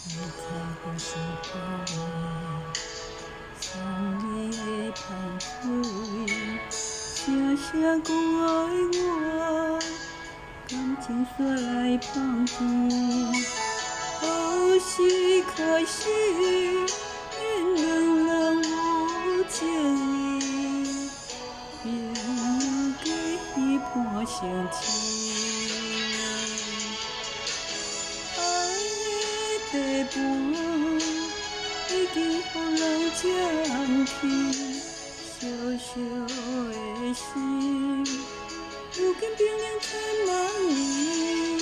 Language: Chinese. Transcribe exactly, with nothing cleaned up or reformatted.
我才有心破的，送你的芳菲，声声讲爱我，感情煞来放弃。何时开始，因两人无情义，朋友假戏伴成痴。爱的地步已经予人占去，小小的心，如今冰冷千万年。